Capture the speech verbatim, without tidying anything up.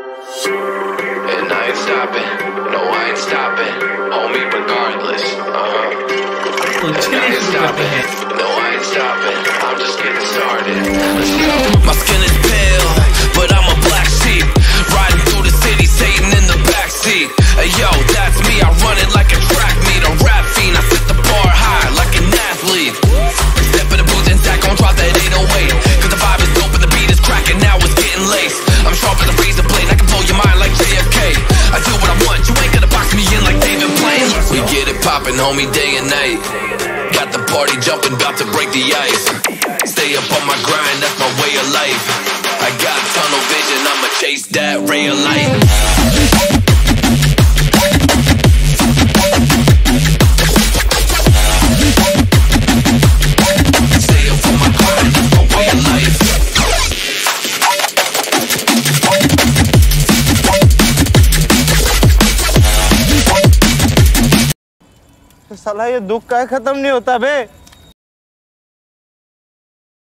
And I ain't stopping, no I ain't stopping, homie regardless, uh-huh. And I ain't stopping, no I ain't stopping, I'm just getting started. Let's go. My skin is pale, but I'm a black sheep, riding through the city, Satan in the backseat. Hey yo, that's me, I run it like a track meet, a rap fiend, I set the bar high like an athlete. Step in the booth and Zach gon' drop that eight oh eight, cause the vibe is dope and the beat is cracking, now it's getting laced. I'm sharp as a razor blade, I can blow your mind like J F K. I do what I want, you ain't gonna box me in like David Blaine. We get it poppin', homie, day and night. Got the party jumping, about to break the ice. Stay up on my grind, that's my way of life. I got tunnel vision, I'ma chase that ray of light. Stay up on my grind, that's my way of life. साला ये दुख का खत्म नहीं होता बे।